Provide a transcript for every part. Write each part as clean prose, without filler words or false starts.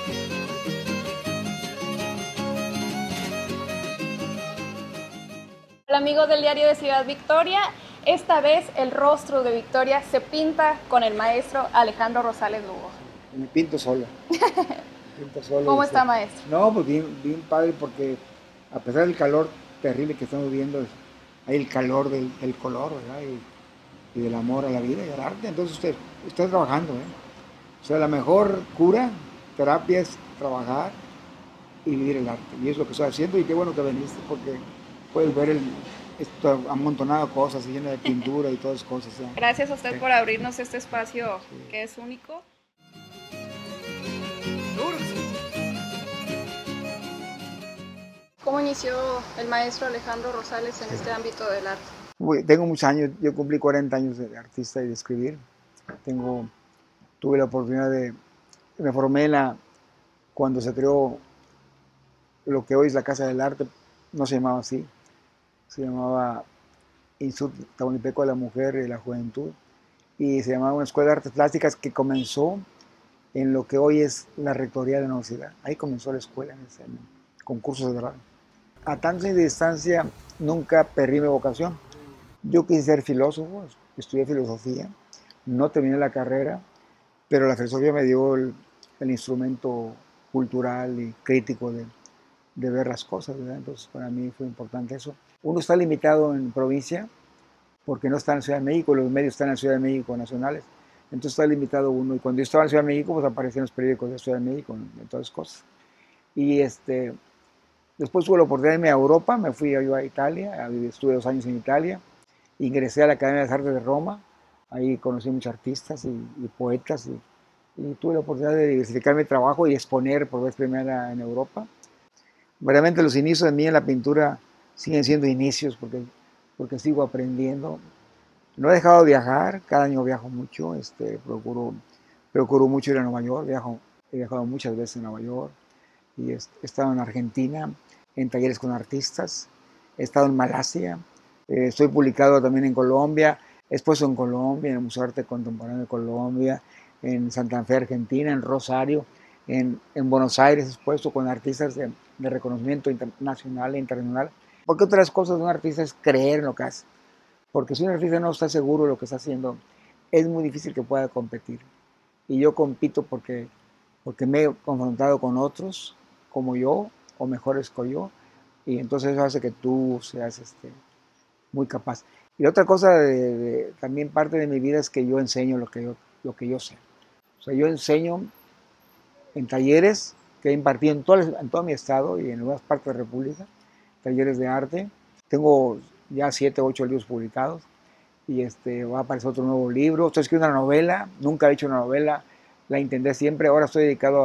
Hola amigos del diario de Ciudad Victoria, esta vez el rostro de Victoria se pinta con el maestro Alejandro Rosales Lugo. Me pinto solo. Me pinto solo. ¿Cómo está, maestro? No, pues bien padre, porque a pesar del calor terrible que estamos viviendo, hay el calor del color, ¿verdad? Y del amor a la vida y al arte. Entonces usted está trabajando, ¿eh? O sea, la mejor cura, terapia es trabajar y vivir el arte. Y es lo que estoy haciendo y qué bueno que viniste porque puedes ver esto amontonado de cosas y lleno de pintura y todas esas cosas. ¿Ya? Gracias a usted Sí. por abrirnos este espacio Sí. que es único. ¿Cómo inició el maestro Alejandro Rosales en este ámbito del arte? Tengo muchos años, yo cumplí 40 años de artista y de escribir. Tuve la oportunidad me formé cuando se creó lo que hoy es la Casa del Arte, no se llamaba así, se llamaba Instituto Tamaulipeco de la Mujer y la Juventud, y se llamaba una escuela de artes plásticas que comenzó en lo que hoy es la rectoría de la universidad. Ahí comenzó la escuela, en concursos de verano. A tantos años de distancia nunca perdí mi vocación. Yo quise ser filósofo, estudié filosofía, no terminé la carrera, pero la filosofía me dio el instrumento cultural y crítico de ver las cosas, ¿verdad? Entonces para mí fue importante eso. Uno está limitado en provincia porque no está en Ciudad de México, los medios están en Ciudad de México nacionales, entonces está limitado uno. Y cuando yo estaba en Ciudad de México, pues aparecían los periódicos de Ciudad de México, en todas cosas. Y después tuve la oportunidad de irme a Europa, me fui yo a Italia, estuve 2 años en Italia, ingresé a la Academia de las Artes de Roma, ahí conocí muchos artistas y poetas y tuve la oportunidad de diversificar mi trabajo y exponer por vez primera en Europa. Realmente los inicios de mí en la pintura siguen siendo inicios porque sigo aprendiendo. No he dejado de viajar, cada año viajo mucho, procuro mucho ir a Nueva York, he viajado muchas veces a Nueva York y he estado en Argentina en talleres con artistas, he estado en Malasia, estoy publicado también en Colombia, he expuesto en Colombia, en el Museo de Arte Contemporáneo de Colombia, en Santa Fe, Argentina, en Rosario, en Buenos Aires, he expuesto con artistas de reconocimiento nacional e internacional. Porque otras cosas de un artista es creer en lo que hace. Porque si un artista no está seguro de lo que está haciendo, es muy difícil que pueda competir. Y yo compito porque me he confrontado con otros como yo o mejores que yo. Y entonces eso hace que tú seas muy capaz. Y otra cosa, también parte de mi vida es que yo enseño lo que yo sé. O sea, yo enseño en talleres que he impartido en todo mi estado y en algunas partes de la República, talleres de arte. Tengo ya 7 o 8 libros publicados y va a aparecer otro nuevo libro. Estoy escribiendo una novela, nunca he hecho una novela, la intenté siempre. Ahora estoy dedicado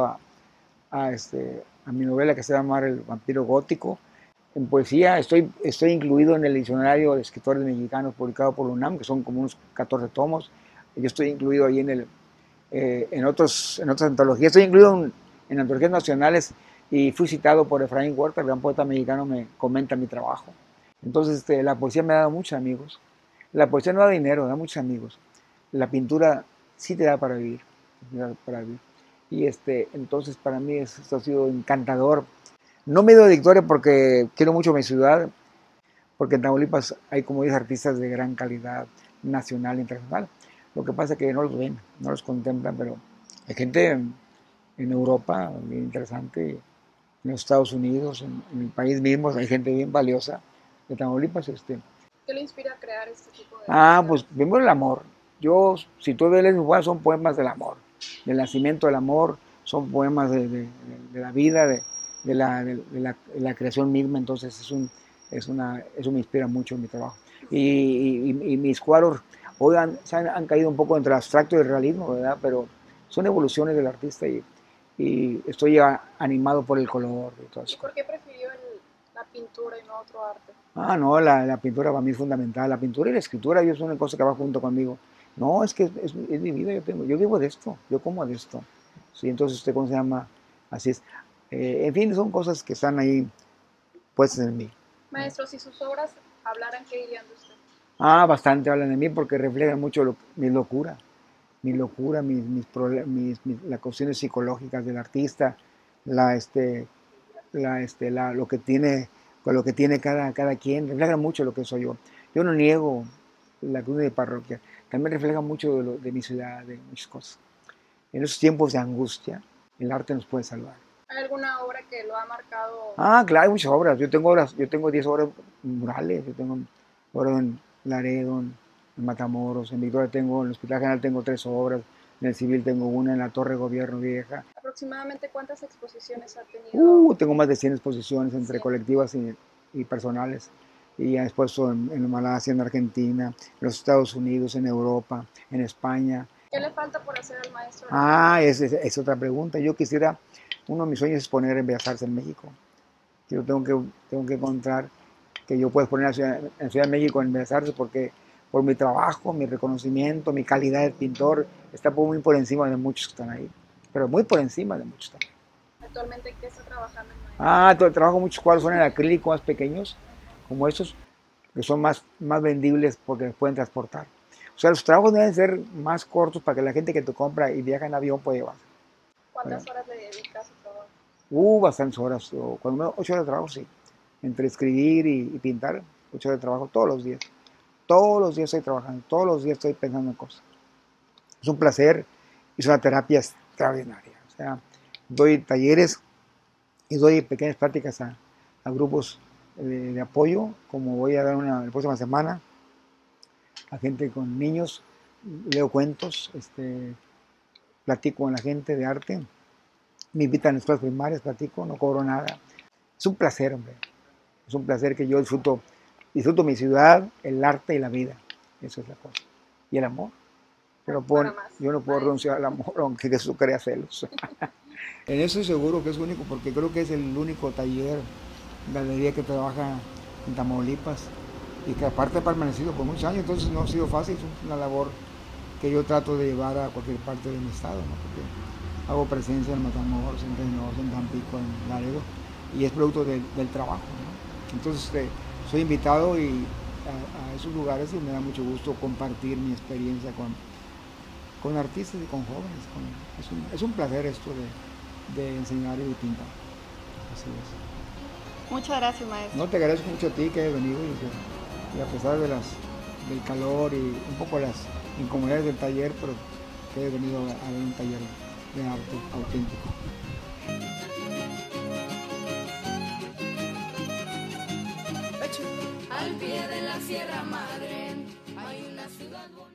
a mi novela que se llama El vampiro gótico. En poesía estoy incluido en el diccionario de escritores mexicanos publicado por la UNAM, que son como unos 14 tomos. Yo estoy incluido ahí en otras antologías. Estoy incluido en antologías nacionales y fui citado por Efraín Huerta, el gran poeta mexicano, me comenta mi trabajo. Entonces la poesía me ha dado muchos amigos. La poesía no da dinero, da muchos amigos. La pintura sí te da para vivir. Y entonces para mí esto ha sido encantador. No me he ido de Victoria porque quiero mucho mi ciudad, porque en Tamaulipas hay como 10 artistas de gran calidad nacional e internacional. Lo que pasa es que no los ven, no los contemplan, pero hay gente en Europa bien interesante, en los Estados Unidos, en el país mismo, hay gente bien valiosa de Tamaulipas. ¿Qué le inspira a crear este tipo de Pues primero el amor. Si tú ves mis poemas, son poemas del amor, del nacimiento del amor, son poemas de la vida, de la creación misma. Entonces eso me inspira mucho en mi trabajo. Y mis cuadros hoy han caído un poco entre el abstracto y el realismo, ¿verdad? Pero son evoluciones del artista y estoy animado por el color y todo eso. ¿Y por qué prefirió la pintura y no otro arte? No, la pintura para mí es fundamental. La pintura y la escritura es una cosa que va junto conmigo. No, es que es mi vida, yo vivo de esto, yo como de esto. Sí, entonces, ¿cómo se llama? Así es. En fin, son cosas que están ahí puestas en mí. Maestro, si sus obras hablaran, ¿qué dirían de usted? Bastante hablan de mí porque reflejan mucho mi locura. mi locura, las cuestiones psicológicas del artista, lo que tiene, con lo que tiene cada quien, refleja mucho lo que soy yo. Yo no niego la cruz de mi parroquia, también refleja mucho de mi ciudad, de muchas cosas. En esos tiempos de angustia, el arte nos puede salvar. ¿Hay alguna obra que lo ha marcado? Ah, claro, hay muchas obras. Yo tengo 10 obras murales. Yo tengo obras en Laredo, en Matamoros, en Victoria en el Hospital General tengo 3 obras, en el Civil tengo una, en la Torre Gobierno Vieja. ¿Aproximadamente cuántas exposiciones ha tenido? Tengo más de 100 exposiciones entre 100. colectivas y personales. Y he expuesto en Malasia, en Argentina, en los Estados Unidos, en Europa, en España. ¿Qué le falta por hacer al maestro? Es otra pregunta. Yo quisiera, uno de mis sueños es exponer en Bellas Artes en México. Yo tengo que encontrar que yo pueda exponer en Ciudad de México en Bellas Artes porque por mi trabajo, mi reconocimiento, mi calidad de pintor, está muy por encima de muchos que están ahí. Pero muy por encima de muchos también. ¿Actualmente qué está trabajando el maestro? Trabajo muchos cuadros, son en acrílico más pequeños, como estos, que son más vendibles porque los pueden transportar. O sea, los trabajos deben ser más cortos para que la gente que te compra y viaja en avión pueda llevarse. ¿Cuántas horas le dedica a su trabajo? Bastantes horas, 8 horas de trabajo, sí. Entre escribir y pintar, 8 horas de trabajo todos los días. Todos los días estoy trabajando, todos los días estoy pensando en cosas. Es un placer, es una terapia extraordinaria. O sea, doy talleres y doy pequeñas prácticas a grupos de apoyo, como voy a dar una la próxima semana, a gente con niños, leo cuentos, platico con la gente de arte, me invitan a escuelas primarias, platico, no cobro nada. Es un placer, hombre. Es un placer que yo disfruto mi ciudad, el arte y la vida. Eso es la cosa. Y el amor. Yo no puedo renunciar al amor, aunque Jesús crea celos. En eso seguro que es único, porque creo que es el único taller, galería que trabaja en Tamaulipas y que aparte ha permanecido por muchos años, entonces no ha sido fácil, es una labor que yo trato de llevar a cualquier parte de mi estado, ¿no? Porque hago presencia en Matamoros, en Reynosa, en Tampico, en Laredo, y es producto del trabajo, ¿no? Entonces soy invitado a esos lugares y me da mucho gusto compartir mi experiencia con artistas y con jóvenes. Es un placer esto de enseñar y de pintar. Así es. Muchas gracias, maestro. No, te agradezco mucho a ti que hayas venido y a pesar del calor y un poco las incomodidades del taller, pero que hayas venido a ver un taller de arte auténtico. Al pie de la Sierra Madre hay una ciudad bonita.